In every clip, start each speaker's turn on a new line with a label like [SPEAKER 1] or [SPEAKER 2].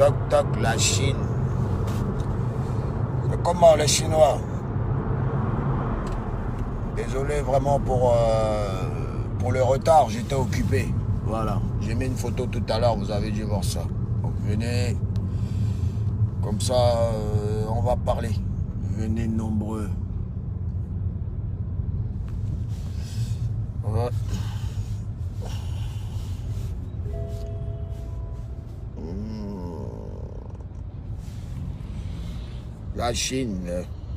[SPEAKER 1] Toc toc, la Chine. C'est comment les Chinois? Désolé vraiment pour le retard, j'étais occupé. Voilà, j'ai mis une photo tout à l'heure, vous avez dû voir ça. Donc venez, comme ça on va parler. Venez nombreux. Ouais. La Chine.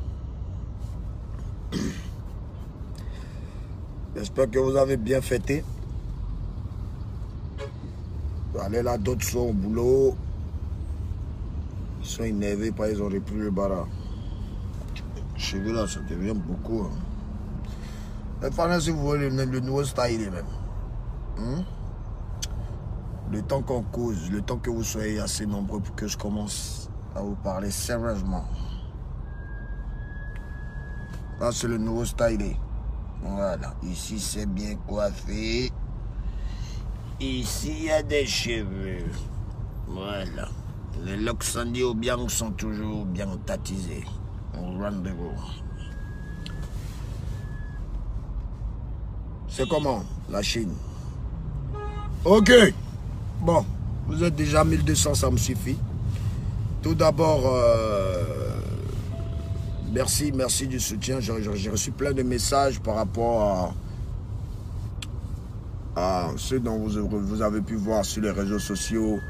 [SPEAKER 1] J'espère que vous avez bien fêté. Allez là, d'autres sont au boulot. Ils sont énervés parce qu'ils ont repris le bara. Cheveux là, ça devient beaucoup. Enfin, si vous voyez le nouveau style même. Le temps qu'on cause, le temps que vous soyez assez nombreux pour que je commence à vous parler sérieusement. Là, c'est le nouveau style. Voilà. Ici, c'est bien coiffé. Ici, il y a des cheveux. Voilà. Les locks Sandy au bien sont toujours bien tatisés. On rendez-vous. C'est comment, la Chine? Ok. Bon, vous êtes déjà 1200, ça me suffit. Tout d'abord, merci du soutien. J'ai reçu plein de messages par rapport à ceux dont vous avez pu voir sur les réseaux sociaux.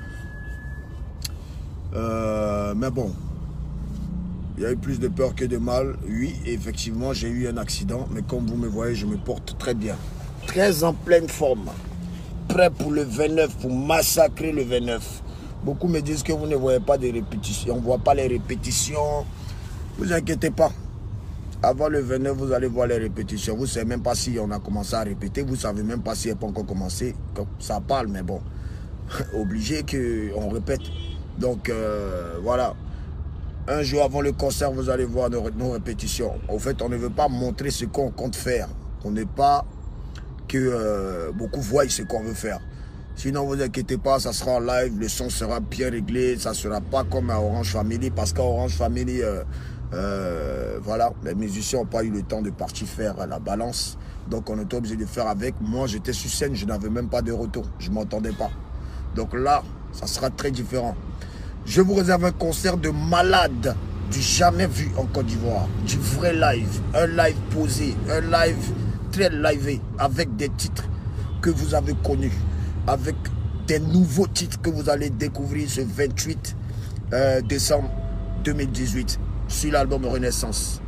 [SPEAKER 1] Mais bon, il y a eu plus de peur que de mal. Oui, effectivement, j'ai eu un accident. Mais comme vous me voyez, je me porte très bien. Très en pleine forme. Prêt pour le 29, pour massacrer le 29. Beaucoup me disent que vous ne voyez pas de répétitions. On ne voit pas les répétitions. Ne vous inquiétez pas. Avant le 29, vous allez voir les répétitions. Vous ne savez même pas si on a commencé à répéter. Vous ne savez même pas si elle n'a pas encore commencé. Ça parle, mais bon. Obligé qu'on répète. Donc, voilà. Un jour avant le concert, vous allez voir nos répétitions. En fait, on ne veut pas montrer ce qu'on compte faire. On n'est pas que beaucoup voient ce qu'on veut faire. Sinon, ne vous inquiétez pas, ça sera en live. Le son sera bien réglé. Ça ne sera pas comme à Orange Family. Parce qu'à Orange Family... voilà, les musiciens n'ont pas eu le temps de partir faire la balance. Donc on était obligé de faire avec. Moi j'étais sur scène, je n'avais même pas de retour. Je ne m'entendais pas. Donc là, ça sera très différent. Je vous réserve un concert de malade, du jamais vu en Côte d'Ivoire. Du vrai live. Un live posé, un live très livé, avec des titres que vous avez connus. Avec des nouveaux titres que vous allez découvrir ce 28 décembre 2018. Sur l'album Renaissance.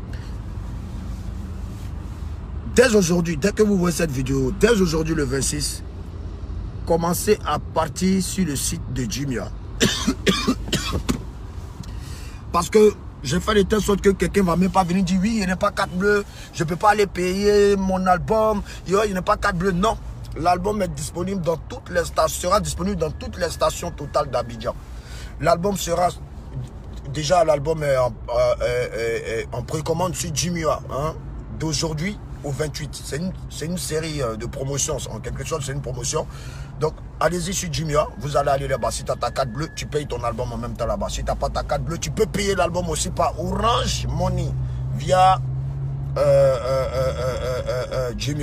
[SPEAKER 1] Dès aujourd'hui, dès que vous voyez cette vidéo, dès aujourd'hui le 26, commencez à partir sur le site de Jumia. Parce que j'ai fait de telle sorte que quelqu'un ne va même pas venir dire oui, il n'est pas carte bleue, je ne peux pas aller payer mon album, il n'est pas carte bleue. Non, l'album est disponible dans toutes les stations, sera disponible dans toutes les stations totales d'Abidjan. L'album sera... Déjà, l'album est en précommande sur Jumia, hein, d'aujourd'hui au 28. C'est une série de promotions. En quelque sorte, c'est une promotion. Donc, allez-y sur Jumia. Vous allez aller là-bas. Si tu as ta carte bleue, tu payes ton album en même temps là-bas. Si tu n'as pas ta carte bleue, tu peux payer l'album aussi par Orange Money via Jumia.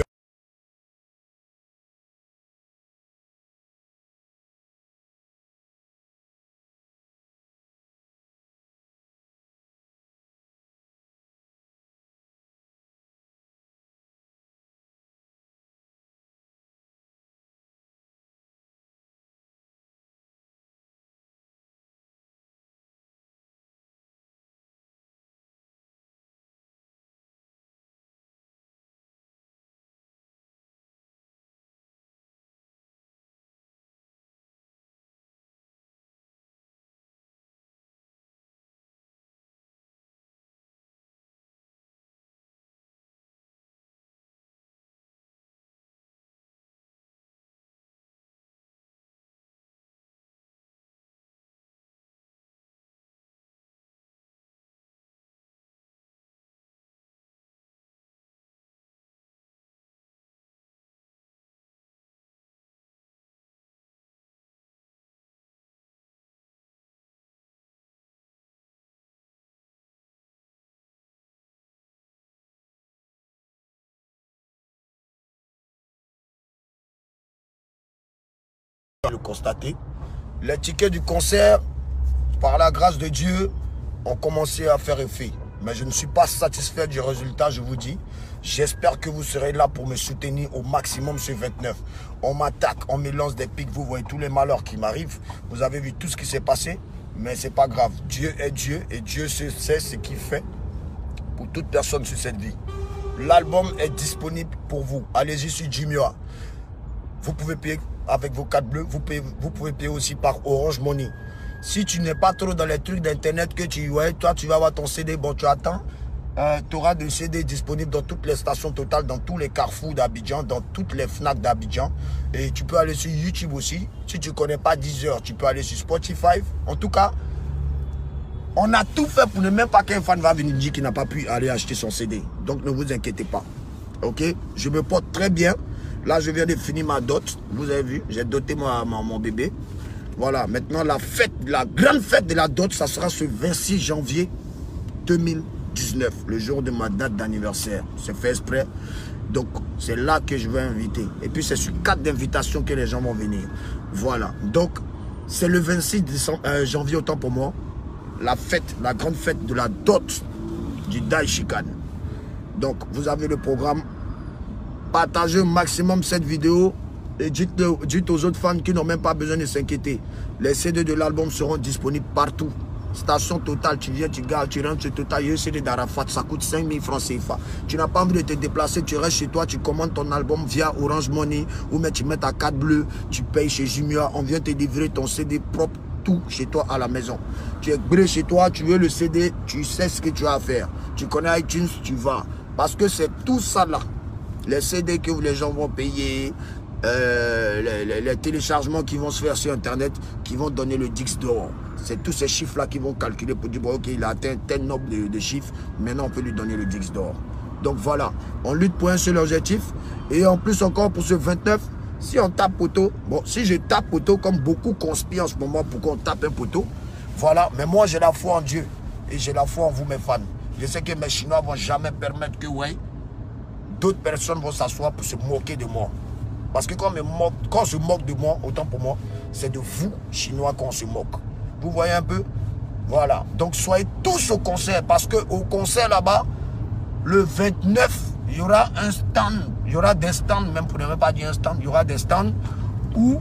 [SPEAKER 1] constaté. Les tickets du concert, par la grâce de Dieu, ont commencé à faire effet. Mais je ne suis pas satisfait du résultat, je vous dis. J'espère que vous serez là pour me soutenir au maximum ce 29. On m'attaque, on me lance des pics, vous voyez tous les malheurs qui m'arrivent. Vous avez vu tout ce qui s'est passé, mais c'est pas grave. Dieu est Dieu et Dieu sait ce qu'il fait pour toute personne sur cette vie. L'album est disponible pour vous. Allez-y sur Jumia. Vous pouvez payer avec vos cartes bleues, vous pouvez payer aussi par Orange Money. Si tu n'es pas trop dans les trucs d'internet que tu vois, toi tu vas avoir ton CD, bon tu attends. Tu auras des CD disponibles dans toutes les stations Total, dans tous les carrefours d'Abidjan, dans toutes les FNAC d'Abidjan. Et tu peux aller sur YouTube aussi. Si tu ne connais pas Deezer, tu peux aller sur Spotify. En tout cas, on a tout fait pour ne même pas qu'un fan va venir dire qu'il n'a pas pu aller acheter son CD. Donc ne vous inquiétez pas. Ok? Je me porte très bien. Là, je viens de finir ma dot. Vous avez vu, j'ai doté mon bébé. Voilà, maintenant la fête, la grande fête de la dot, ça sera ce 26 janvier 2019, le jour de ma date d'anniversaire. C'est fait exprès. Donc, c'est là que je vais inviter. Et puis, c'est sur 4 invitations que les gens vont venir. Voilà. Donc, c'est le 26 janvier, autant pour moi, la fête, la grande fête de la dot du Daishikan. Donc, vous avez le programme. Partagez au maximum cette vidéo et dites aux autres fans qui n'ont même pas besoin de s'inquiéter. Les CD de l'album seront disponibles partout. Station Total, tu viens, tu gardes, tu rentres sur Total, il y a un CD d'Arafat, ça coûte 5000 francs CFA. Tu n'as pas envie de te déplacer, tu restes chez toi, tu commandes ton album via Orange Money ou tu mets ta carte bleue, tu payes chez Jumia, on vient te livrer ton CD propre, tout chez toi à la maison. Tu es bré chez toi, tu veux le CD, tu sais ce que tu as à faire. Tu connais iTunes, tu vas. Parce que c'est tout ça là. Les CD que les gens vont payer, les téléchargements qui vont se faire sur Internet, qui vont donner le Dix d'or. C'est tous ces chiffres-là qui vont calculer pour dire, bon, ok, il a atteint tel nombre de chiffres, maintenant on peut lui donner le Dix d'or. Donc voilà, on lutte pour un seul objectif. Et en plus encore pour ce 29, si on tape poteau, bon, si je tape poteau, comme beaucoup conspirent en ce moment pour qu'on tape un poteau, voilà, mais moi j'ai la foi en Dieu. Et j'ai la foi en vous mes fans. Je sais que mes Chinois ne vont jamais permettre que, ouais, d'autres personnes vont s'asseoir pour se moquer de moi. Parce que quand on se moque de moi, autant pour moi, c'est de vous, Chinois, qu'on se moque. Vous voyez un peu? Voilà. Donc soyez tous au concert. Parce qu'au concert là-bas, le 29, il y aura un stand. Il y aura des stands, même pour ne même pas dire un stand, il y aura des stands où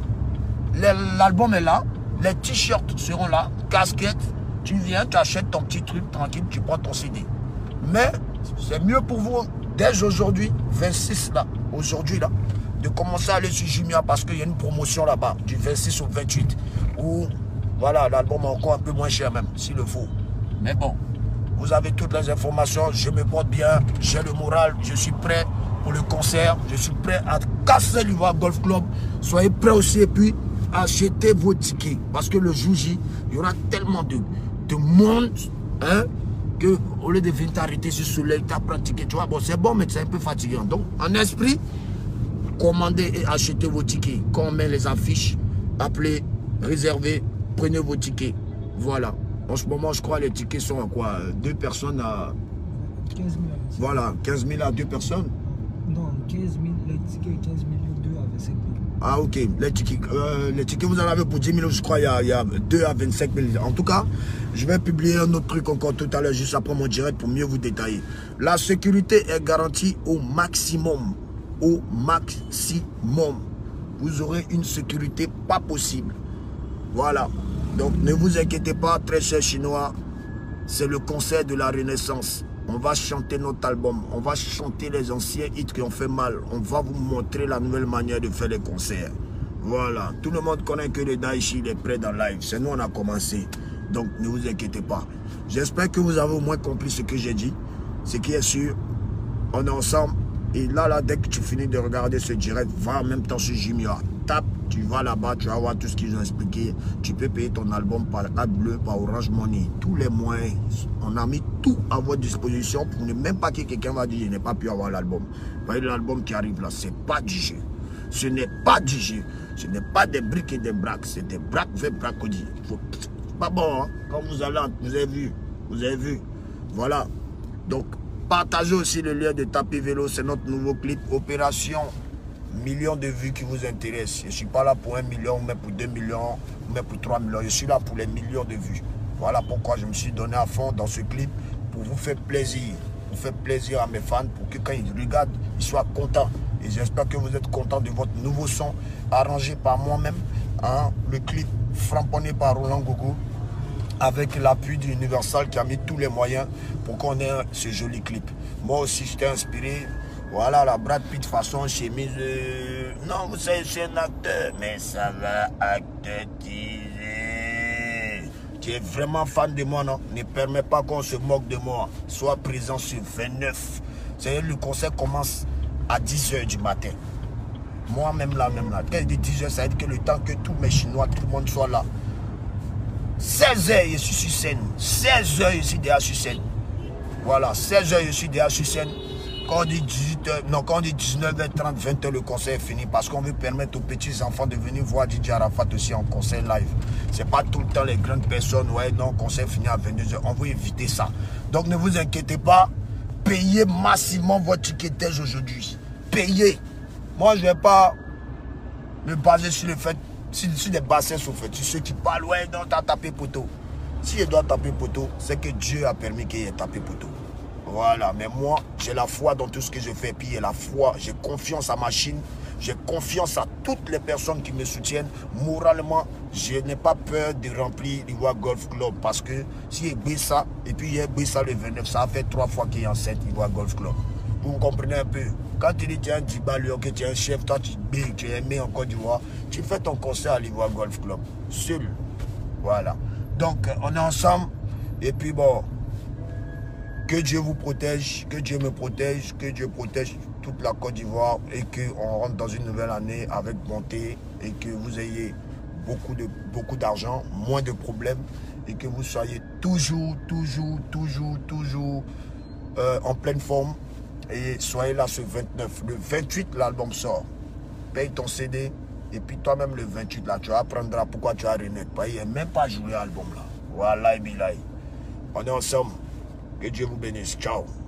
[SPEAKER 1] l'album est là, les t-shirts seront là, casquettes. Tu viens, tu achètes ton petit truc tranquille, tu prends ton CD. Mais c'est mieux pour vous, dès aujourd'hui, 26 là, aujourd'hui là, de commencer à aller sur Jumia parce qu'il y a une promotion là-bas, du 26 au 28, où, voilà, l'album est encore un peu moins cher même, s'il le faut. Mais bon, vous avez toutes les informations, je me porte bien, j'ai le moral, je suis prêt pour le concert, je suis prêt à casser l'Ivoire Golf Club. Soyez prêts aussi et puis achetez vos tickets. Parce que le jour J, il y aura tellement de monde, hein, que au lieu de venir t'arrêter sur le soleil, tu apprends un ticket. Tu vois, bon, c'est bon, mais c'est un peu fatigant. Donc, en esprit, commandez et achetez vos tickets. Quand on met les affiches, appelez, réservez, prenez vos tickets. Voilà. En ce moment, je crois les tickets sont à quoi? 2 personnes à...
[SPEAKER 2] 15 000.
[SPEAKER 1] Voilà, 15 000 à 2 personnes.
[SPEAKER 2] Non, 15 000, les tickets 15 000, 2 à 25 000.
[SPEAKER 1] Ah ok, les tickets vous en avez pour 10 000, je crois il y a 2 à 25 000. En tout cas, je vais publier un autre truc encore tout à l'heure, juste après mon direct pour mieux vous détailler. La sécurité est garantie au maximum. Au maximum. Vous aurez une sécurité pas possible. Voilà. Donc ne vous inquiétez pas, très chers Chinois. C'est le concert de la Renaissance. On va chanter notre album. On va chanter les anciens hits qui ont fait mal. On va vous montrer la nouvelle manière de faire les concerts. Voilà. Tout le monde connaît que le Daichi est prêt dans live. C'est nous, on a commencé. Donc ne vous inquiétez pas. J'espère que vous avez au moins compris ce que j'ai dit. Ce qui est sûr, on est ensemble. Et là, dès que tu finis de regarder ce direct, va en même temps sur Jumia. Tape, tu vas là-bas, tu vas voir tout ce qu'ils ont expliqué. Tu peux payer ton album par carte bleue, par Orange Money. Tous les moyens. On a mis tout à votre disposition pour ne même pas que quelqu'un va dire je n'ai pas pu avoir l'album. Vous voyez l'album qui arrive là, c'est pas du jeu. Ce n'est pas du jeu. Ce n'est pas des briques et des braques. C'est des braques vers bracodies. C'est pas bon, hein? Comme vous avez vu. Vous avez vu. Voilà. Donc, partagez aussi le lien de Tapis Vélo. C'est notre nouveau clip. Opération millions de vues qui vous intéressent. Je ne suis pas là pour 1 million, mais pour 2 millions, mais pour 3 millions. Je suis là pour les millions de vues. Voilà pourquoi je me suis donné à fond dans ce clip, pour vous faire plaisir. Pour faire plaisir à mes fans, pour que quand ils regardent, ils soient contents. Et j'espère que vous êtes contents de votre nouveau son, arrangé par moi-même. Hein, le clip framponné par Roland Gogo, avec l'appui d'Universal qui a mis tous les moyens pour qu'on ait ce joli clip. Moi aussi, j'étais inspiré. Voilà, la Brad Pitt façon chemise. Non, vous savez, je suis un acteur, mais ça va acteutiser. Tu es vraiment fan de moi, non? Ne permets pas qu'on se moque de moi. Sois présent sur 29. C'est-à-dire, le concert commence à 10h du matin. Moi, même là. Quand il dit 10h, ça veut dire que le temps que tous mes Chinois, tout le monde soit là. 16h, je suis sur scène. 16h, je suis déjà sur scène. Voilà, 16h, je suis déjà sur scène. Quand on dit 18h, non, quand on dit 19h30, 20h, le concert est fini. Parce qu'on veut permettre aux petits enfants de venir voir DJ Arafat aussi en concert live. C'est pas tout le temps les grandes personnes, ouais, non, concert fini à 22h. On veut éviter ça. Donc ne vous inquiétez pas. Payez massivement votre tiquetage aujourd'hui. Payez. Moi, je ne vais pas me baser sur le fait, sur des bassins sur fait. Sur ceux qui parlent, ouais, non, t'as tapé poteau. Si je dois taper poteau, c'est que Dieu a permis qu'il ait tapé poteau. Voilà, mais moi, j'ai la foi dans tout ce que je fais. Puis j'ai la foi, j'ai confiance à ma Chine. J'ai confiance à toutes les personnes qui me soutiennent. Moralement, je n'ai pas peur de remplir l'Ivoire Golf Club. Parce que si il y ça, et puis il y a ça le 29, ça a fait 3 fois qu'il y a 7 l'Ivoire Golf Club. Vous me comprenez un peu? Quand tu dis que tu es un Djibali, que tu es un chef, toi tu es aimé en Côte d'Ivoire, tu fais ton concert à l'Ivoire Golf Club. Seul. Voilà. Donc, on est ensemble. Et puis bon, que Dieu vous protège, que Dieu me protège, que Dieu protège toute la Côte d'Ivoire et qu'on rentre dans une nouvelle année avec bonté et que vous ayez beaucoup d'argent, moins de problèmes et que vous soyez toujours en pleine forme et soyez là ce 29. Le 28, l'album sort. Paye ton CD et puis toi-même le 28 là, tu apprendras pourquoi tu as renaître. Il n'est même pas joué l'album là. Voilà, on est ensemble. Que Dieu vous bénisse. Ciao.